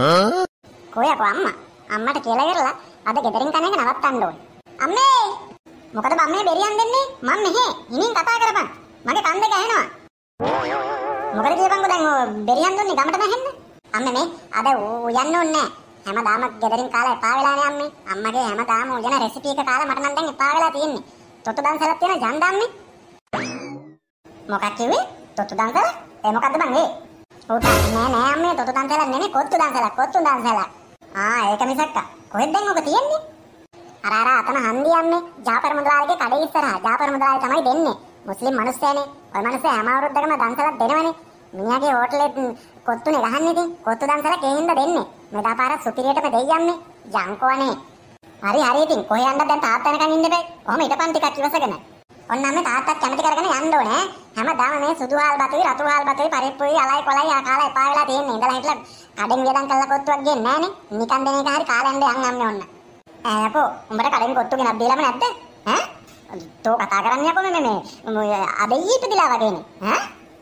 කොයකෝ අම්මට කියලා ඉවරලා අද ගෙදරින් කන එක නවත්තන්න ඕනේ. අම්මේ මොකද අම්මේ බෙරියන් දෙන්නේ? මම මෙහෙ හිමින් කතා කරපන්. මගේ කන් දෙක ඇහෙනවා. මොකද කියපන්කෝ දැන් ඔය බෙරියන් දුන්නේ ගමට නැහෙන්න. අම්මේ මේ අද උයන්න ඕනේ නැහැ. හැමදාම ගෙදරින් කාලා එපා වෙලානේ අම්මේ. අම්මගේ හැමදාම උයන රෙසිපි එක කාලා මට නම් දැන් එපා වෙලා තියෙන්නේ. තොටු දන්සලක් තියෙන ජන්ද අම්මේ. මොකක් කිව්වේ? තොටු දන්සල? ඒ මොකද්ද බං ඒ? උට නෑ අම්මේ තොටු දන්සලක් නෙමෙයි කොත්තු දන්සලක්. ඒක මිසක්ක. කොහෙද දැන් ඔක තියෙන්නේ? අර අතන හන්දි අම්මේ ජාපර් මුදලාලිගේ කඩේ ඉස්සරහා. ජාපර් මුදලාලි තමයි දෙන්නේ. මුස්ලිම් මිනිස්සයනේ. ඔය මිනිස්සේ හැම අවුරුද්දකම දන්සලක් දෙනවනේ. මිනිහාගේ හෝටලෙත් කොත්තුනේ ගහන්නේ ඉතින්. කොත්තු දන්සලක් ඒ හින්දා දෙන්නේ. මෙදා පාරක් සුපිරියටම දෙයියන්නේ. යංකෝනේ. හරි ඉතින් කොහෙ යන්නද දැන් තාත්තා එනකන් ඉන්න බෑ. කොහොම හිටපන් ටිකක් ඉවසගෙන. ඔන්න අම්මේ තාත්තත් කැමති කරගෙන යන්න ඕනේ. හැමදාම මේ සුදු හාල් බතුයි රතු හාල් බතුයි පරිප්පුයි අලයි කොලයි කාලා එපා වෙලා තියෙන්නේ. ඉඳලා හිටලා කඩෙන් වියදම් කරලා කොත්තුවක් ගේන්නේ නැහනේ. නිකන් දෙන එක හරි කාලා යන්න යන් අම්මේ ඔන්න. ඈපෝ උඹට කඩෙන් කොත්තු ගෙනත් දීලාම නැද්ද? ඈ? තෝ කතා කරන්නේ යකෝ මේ අබෙයිට දිලා වගේනේ. ඈ?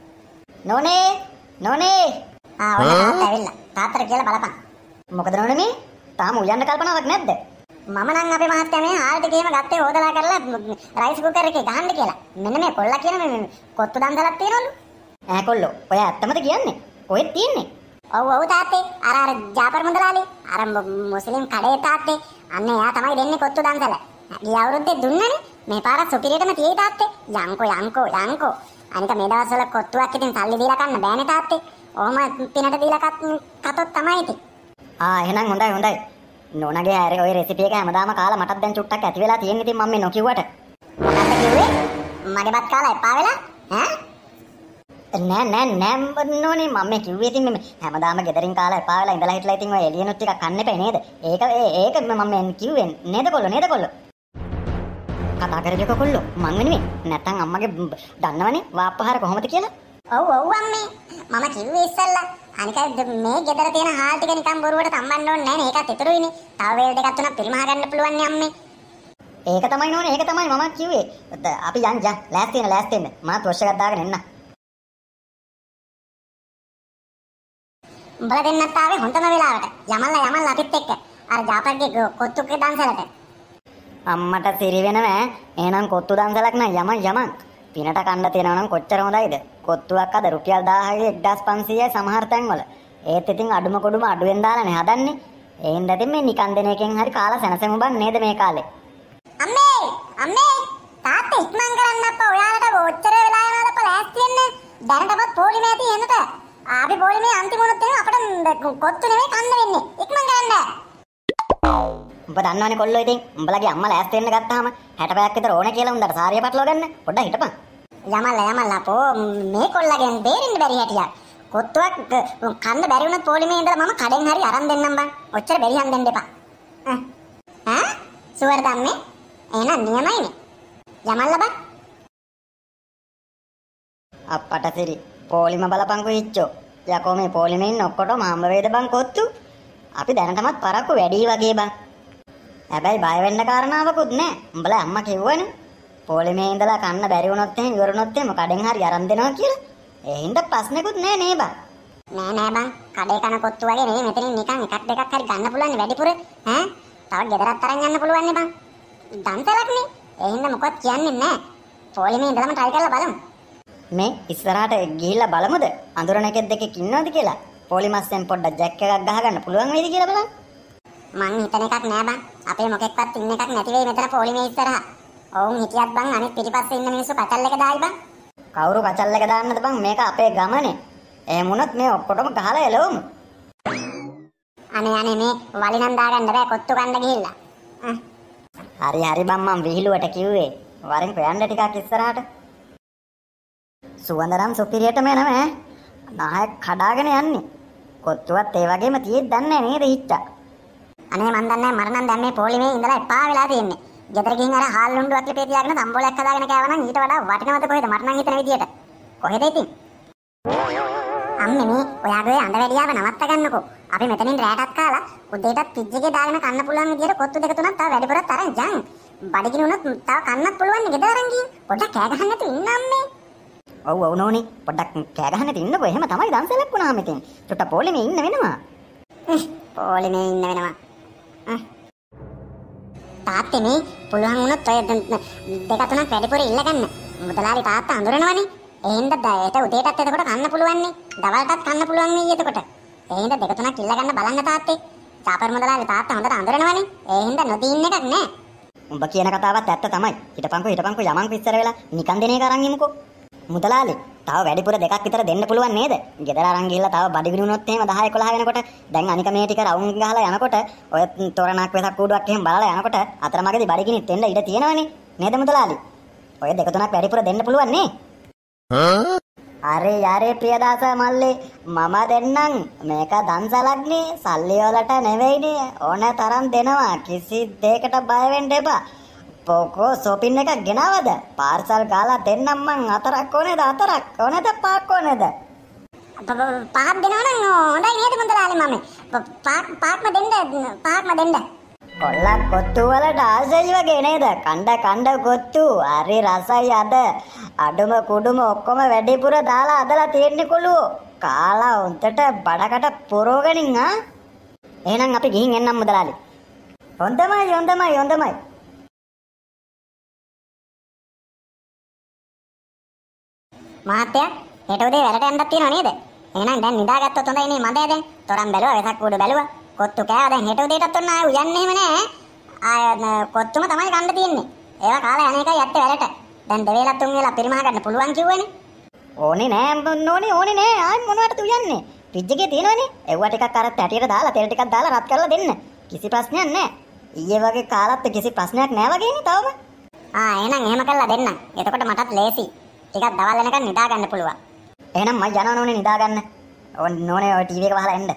නෝනේ. ඔන්න තාත්තා ඇවිල්ලා. තාත්තට කියලා බලපන්. මොකද නෝනේ මේ? තාම උයන්න කල්පනාවක් නැද්ද? මම නම් අපේ මහත්තයා මේ හාල් ටික එහෙම ගත්තේ හොදලා කරලා රයිස් කුකර් එකේ ගහන්න කියලා. මෙන්න මේ කොල්ලා කියන මේ කොත්තු දන්සලක් තියනවලු. ඈ කොල්ලෝ, ඔය ඇත්තමද කියන්නේ? කොහෙද තියෙන්නේ? ඔව් තාත්තේ. අර ජාපර් මුදලාලි. අර මුස්ලිම් කඩේ තාත්තේ. අන්න එයා තමයි දෙන්නේ කොත්තු දන්සල. ගිය අවුරුද්දේ දුන්නනේ. මේ පාර සුපිරියටම තියෙයි තාත්තේ. යංකෝ. අනික මේ දවස්වල කොත්තුවක් ඉතින් සල්ලි දීලා කන්න බෑනේ තාත්තේ. ඔහම පිනට දීලා කතොත් තමයි ඉතින්. එහෙනම් හොඳයි. නෝනාගේ හැරේ ඔය රෙසිපි එක හැමදාම කාලා මටත් දැන් චුට්ටක් ඇති වෙලා තියෙන ඉතින් මම මේ නොකියුවට. මොකක්ද කිව්වේ? මගේ බත් කාලා එපා වෙලා? නෑ නෝනේ මම මේ කිව්වේ ඉතින් මේ හැමදාම ගෙදරින් කාලා එපා වෙලා ඉඳලා හිටලා ඉතින් ඔය එළියනොත් ටිකක් කන්න එපා නේද? ඒක මම මේ කිව්වේ නේද කොල්ලෝ? කතා කරගියක කොල්ලෝ මං වෙනුවෙන් නැත්තම් අම්මගේ දන්නවනේ වාප්පහාර කොහොමද කියලා. ඔව් අම්මේ මම කිව්වේ ඉස්සල්ලා අනික මේ ගෙදර තියෙන හාල් ටික නිකන් බොරුවට තම්බන්න ඕනේ නැහැ නේ. ඒකත් ඉතුරුයිනේ. තව වේල් දෙකක් තුනක් පිරිමහ ගන්න පුළුවන් නේ අම්මේ. ඒක තමයි නෝනේ. ඒක තමයි මම කිව්වේ. අපි යන් ලෑස්ති වෙන්න. මාත් වොෂ් එකක් දාගෙන එන්න. උඹලා දෙන්නත් ආවේ හොඳම වෙලාවට. යමල්ලා අපිත් එක්ක. අර ජාපර්ගේ කොත්තුගේ දන්සලට. අම්මට සිරි වෙනවා. එහෙනම් කොත්තු දන්සලක් නම් යමන්. පිනට කන්න තියනවා නම් කොච්චර හොඳයිද? කොත්තුවක් අද රුපියල් 1000යි 1500යි සමහර තැන්වල. ඒත් ඉතින් අඩුම කොඩුම අඩුවෙන් දාලානේ හදන්නේ. ඒ හින්දා ඉතින් මේ නිකන් දෙන එකෙන් හරි කාලා සැනසෙමු බන් නේද මේ කාලේ. අම්මේ තාත්තා ඉක්මන් කරන්න අප්පා. ඔයාලට ඔච්චර වෙලා යනවාද අප්පා ලෑස්ති වෙන්න. දැනටවත් පොලිමේ තියෙනට. ආපි පොලිමේ අන්තිම උනොත් එහෙනම් අපිට කොත්තු නෙමෙයි කන්න වෙන්නේ. ඉක්මන් කරන්න. උඹ දන්නවනේ කොල්ලෝ ඉතින් උඹලගේ අම්මා ලෑස්ති වෙන්න ගත්තාම 60 පැයක් විතර ඕනේ කියලා උන්දට සාරිය පටලවා ගන්න. පොඩ්ඩක් හිටපන්. යමල්ලා අපෝ මේ කොල්ලගෙන් බේරෙන්න බැරි හැටියක්. කොත්තුවක් කන්න බැරි වුණත් පොලිමේ ඉඳලා මම කඩෙන් හරි අරන් දෙන්නම් බං. ඔච්චර බැරිහන් දෙන්න එපා. සුවර් දන්නේ? එහෙනම් නියමයිනේ. යමල්ලා බං. අප්පට සිරි පොලිම බලපංකෝ ඉච්චෝ. යකෝ මේ පොලිමේ ඉන්න ඔක්කොටම හම්බ වේද බං කොත්තු? අපි දැනටමත් පරක්කු වැඩි වගේ බං. හැබැයි බය වෙන්න කාරණාවකුත් නැහැ. උඹලා අම්මා කිව්වනේ. පොලිමේ ඉඳලා කන්න බැරි වුණොත් එහෙම ඉවරුනොත් එහෙම කඩෙන් හරි අරන් දෙනවා කියලා. ඒ හින්දා ප්‍රශ්නෙකුත් නෑ නේ බං. නෑ බං. කඩේ කන කොත්තු වගේ නෙවෙයි මෙතනින් නිකන් එකක් දෙකක් හරි ගන්න පුළුවන් වැඩිපුර. තව ගෙදරත් අරන් යන්න පුළුවන් නේ බං. දන්සලක් නේ. ඒ හින්දා මොකවත් කියන්නේ නෑ. පොලිමේ ඉඳලාම try කරලා බලමු. මේ ඉස්සරහට ගිහිල්ලා බලමුද? අඳුරන එකෙක් දෙකෙක් ඉන්නවද කියලා? පොලිමස්යෙන් පොඩ්ඩක් ජැක් එකක් ගහගන්න පුළුවන් වේද කියලා බලන්න. මං හිතන එකක් නෑ බං. අපේ මොකෙක්වත් ඉන්න එකක් නැති වෙයි මෙතන පොලිමේ ඉස්සරහා. ඔවුන් හිටියත් බං අනිත් පිටිපස්සේ ඉන්න මිනිස්සු කචල් එක දායි බං. කවුරු කචල් එක දාන්නද බං? මේක අපේ ගමනේ. එහෙම වුණොත් මේ ඔක්කොටම ගහලා එලවමු. අනේ මේ වලිනම් දාගන්න බෑ කොත්තු කන්න ගිහිල්ලා. හරි බං මං විහිළුවට කිව්වේ. වරෙන් පයන්න ටිකක් ඉස්සරහට. සුවඳනම් සුපිරියටම එනවා. නායක කඩාගෙන යන්නේ. කොත්තුවත් ඒ වගේම තියෙද්ද දන්නේ නේද හිට්ටා. අනේ මන් දන්නේ මර නම් දැන් මේ පොලිමේ ඉඳලා එපා වෙලා තියෙන්නේ. ගෙදර ගිහින් අර හාල් ලුණ්ඩුවක් ලිපේ තියාගෙන තම්බෝලයක් හදාගෙන කෑවා නම් ඊට වඩා වටිනවද කොහෙද මට නම් හිතන විදියට. කොහෙද ඉතින්? අම්මේ මේ ඔයාගේ අඬ වැඩියාව නවත්ත ගන්නකෝ. අපි මෙතනින් රැටත් කාලා උදේටත් ෆ්‍රිජ් එකේ දාගෙන කන්න පුළුවන් විදියට කොත්තු දෙක තුනක් තව වැඩිපුරත් අරන් යන්. බඩගිනි වුණොත් තව කන්නත් පුළුවන් නේ ගෙදර අරන් ගිහින්. පොඩ්ඩක් කෑ ගහන්න නැතුව ඉන්න අම්මේ. ඔව් නෝනේ පොඩ්ඩක් කෑ ගහන්න නැතුව ඉන්නකෝ. එහෙම තමයි දන්සලක් වුණාම ඉතින්. චුට්ට පොලිමේ ඉන්න වෙනවා. පොලිමේ ඉන්න වෙනවා. තාත්තේ මේ පුළුවන් වුණොත් ඔය දෙක තුනක් වැඩිපුර ඉල්ලගන්න. මුදලාලි තාත්තා අඳුරනවනේ. එහෙනම් දැයට උදේටත් එතකොට කන්න පුළුවන් නේ. දවල්ටත් කන්න පුළුවන් වෙයි එතකොට. එහෙනම් දෙක තුනක් ඉල්ලගන්න බලන්න තාත්තේ. චාපර් මුදලාලි තාත්තා හොඳට අඳුරනවනේ. එහෙනම් නොදී ඉන්න එකක් නෑ. උඹ කියන කතාවත් ඇත්ත තමයි. හිටපන්කෝ යමන්කෝ ඉස්සර වෙලා නිකන් දෙන එක අරන් ඉමුකෝ. මුදලාලි තව වැඩිපුර දෙකක් විතර දෙන්න පුළුවන් නේද? ගෙදර අරන් ගිහලා තව බඩගිනි වුණොත් එහෙම 10 11 වෙනකොට දැන් අනික මේ ටික රවුම් ගහලා යනකොට ඔය තොරණක් වෙසක් කූඩුවක් එහෙම බලලා යනකොට අතරමඟදී බඩගිනිත් එන්න ඉඩ තියෙනවනේ. නේද මුදලාලි? ඔය දෙක තුනක් වැඩිපුර දෙන්න පුළුවන් නේ? අරේ ප්‍රියදාස මල්ලේ මම දෙන්නම් මේක දන්සලක්නේ සල්ලි වලට නෙවෙයිනේ ඕන තරම් දෙනවා කිසි දෙයකට බය වෙන්න එපා. පොකෝ shopping එකක් ගෙනවද? පාර්සල් ගාලා දෙන්නම් මං හතරක් ඕනේද පහක් ඕනේද? පහක් දෙනවනම් හොඳයි නේද මුදලාලි මම. පහක්ම දෙන්න. කොල්ලක් කොත්තු වලට ආසයි වගේ නේද? කණ්ඩ කොත්තු හරි රසයි අද. අඩුම කුඩුම ඔක්කොම වැඩිපුර දාලා අදලා තියෙන්නේ කොළුවෝ. කාලා උන්ටට බඩකට පුරවගනින් ආ. එහෙනම් අපි ගිහින් එන්නම් මුදලාලි. හොඳමයි. මහත්තයා හෙට උදේ වැඩට යන්නත් තියෙනව නේද? එහෙනම් දැන් නිදාගත්තොත් හොඳයි නේ මදේ දැන්. තොරන් බැලුවා වෙසක් කූඩු බැලුවා. කොත්තු කෑවා දැන් හෙට උදේටත් ඔන්න ආයෙ උයන්නේ එහෙම නෑ. ආය කොත්තුම තමයි කන්න තියෙන්නේ. ඒවා කාලා යන එකයි යත්තේ වැඩට. දැන් දෙවේලක් තුන් වේලක් පරිමහ ගන්න පුළුවන් කිව්වනේ. ඕනේ නෑ ආයි මොනවටද උයන්නේ? ෆ්‍රිජ් එකේ තියෙනවනේ. එව්වා ටිකක් අර තැටියට දාලා තෙල් ටිකක් දාලා රත් කරලා දෙන්න. කිසි ප්‍රශ්නයක් නෑ. ඊයේ වගේ කාලත් කිසි ප්‍රශ්නයක් නෑ වගේනේ තවම. එහෙනම් එහෙම කරලා දෙන්නම්. එතකොට මටත් ලේසි. ටිකක් දවල් වෙනකන් නිදා ගන්න පුළුවන්. එහෙනම් මම යනවා නෝනේ නිදා ගන්න. නෝනේ ඔය ටීවී එක වහලා එන්න.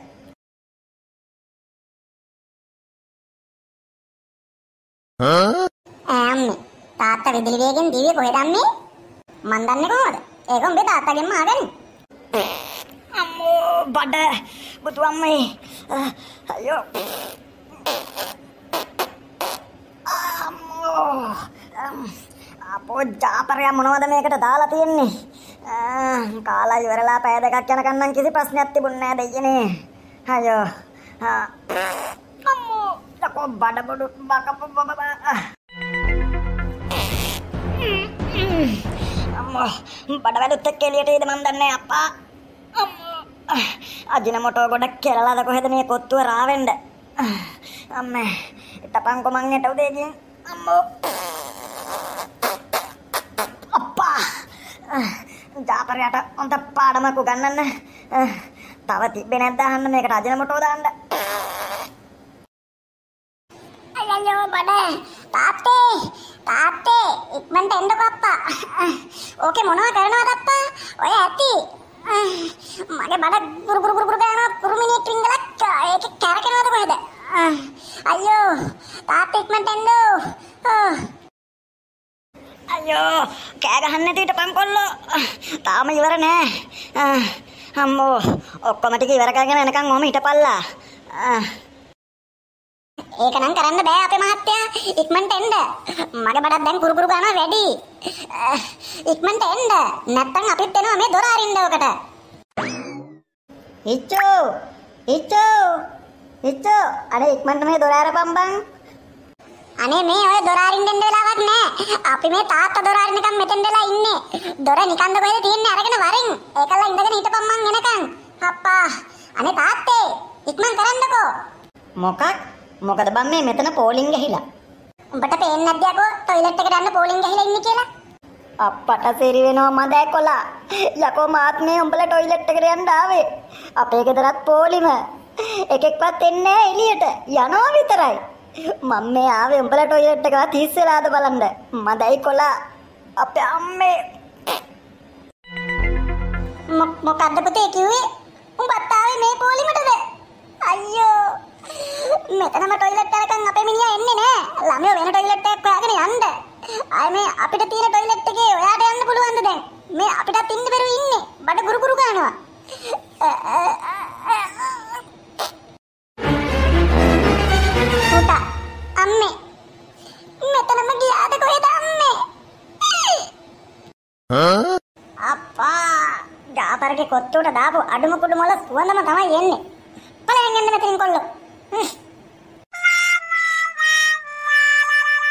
අම්මේ තාත්තා විදුලි වේගෙන් දිවිය කොහෙද අම්මේ? මන් දන්නේ කොහොමද? ඒක උඹේ තාත්තගෙන්ම ආගන්නේ. අම්මෝ බඩ බුදු අම්මේ. අයියෝ. අම්මෝ. අපෝ ජාපරයා මොනවද මේකට දාලා තියෙන්නේ? කාලා ඉවරලා පැය දෙකක් යනකම් නම් කිසි ප්‍රශ්නයක් තිබුණේ නෑ දෙයියනේ. අයියෝ. අම්මෝ ලකෝ බඩ බඩු බකප බබ. අම්මෝ බඩ වැඩුත් එක්ක එළියට එයිද මන් දන්නේ අප්පා. අම්මෝ අජිනමොටෝ ගොඩක් කෙරලාද කොහෙද මේ කොත්තුව රාවෙන්න. අම්මේ ඉතපන්කො මං හෙට උදේ ගිහින් අම්මෝ අප්පා ජාපරයට හොඳ පාඩමක් උගන්නන්න. තව තිබ්බේ නැද්ද අහන්න මේකට අජිනමොටෝ දාන්න. අයියෝ බඩ තාත්තේ ඉක්මනට එන්නකෝ අප්පා. ඕකේ මොනව කරනවද අප්පා? ඔය ඇති මගේ බඩ ගුරු ගානවා කුරුමිනියක් රින්ගලක් ඒක කැරකෙනවද කොහෙද? අයියෝ තාත්තා ඉක්මනට එන්නෝ. අයියෝ කෑ ගහන්න නැති හිටපන් කොල්ලෝ. තාම ඉවර නෑ. අම්මෝ ඔක්කොම ටික ඉවර කරගෙන එනකන් ඔහම හිටපල්ලා. ඒක නම් කරන්න බෑ අපේ මහත්තයා. ඉක්මනට එන්න. මගේ බඩක් දැන් කුරු ගානවා වැඩි. ඉක්මනට එන්න. නැත්තම් අපිත් එනවා මේ දොර අරින්න ඔකට. හිච්චෝ අනේ ඉක්මනට මේ දොර අරපන් බං. අනේ මේ ඔය දොර අරින්න දෙන්න වෙලාවක් නෑ. අපි මේ තාත්තා දොර අරින්නකම් මෙතෙන් වෙලා ඉන්නේ. දොර නිකන්ද කොහෙද තියෙන්නේ අරගෙන වරින්. ඒකලා ඉඳගෙන හිටපන් මං එනකන්. අප්පා අනේ තාත්තේ ඉක්මන් කරන්නකෝ. මොකද බං මේ මෙතන පෝලිං ගහිලා. උඹට පේන්නේ නැද්ද යකෝ টয়ලට් එකට යන්න පෝලිං ගහිලා ඉන්නේ කියලා? අප්පට සිරි වෙනවා මදෑ කොලා. යකෝ මාත් මේ උඹලා টয়ලට් එකට යන්න ආවේ. අපේ ගෙදරත් පෝලිම. එකෙක්වත් එන්නේ නැහැ එළියට. යනවා විතරයි. මම මේ ආවේ උඹලා টয়ලට් එකවත් හිස් වෙලාද බලන්න. මදයි කොලා. අපේ අම්මේ. මොකද්ද පුතේ කිව්වේ? උඹත් ආවේ මේ පෝලිමටද? අයියෝ මෙතනම টয়ලට් එකකින් අපේ මිනිහා එන්නේ නෑ. ළමයෝ වෙන টয়ලට් එකක් හොයාගෙන යන්න. ආයේ මේ අපිට තියෙන টয়ලට් එකේ ඔයාට යන්න පුළුවන්ද දැන්? මේ අපිටත් ඉන්න බැරුව ඉන්නේ. බඩ ගුරු ගානවා. පුතා අම්මේ මෙතනම ගියාද කොහෙද අම්මේ? අප්පා ජාපරගේ කොත්තුවට දාපු අඩුම කුඩු මොළ සුවඳම තමයි එන්නේ. පළවෙන් යන්න මෙතනින් කොල්ලෝ.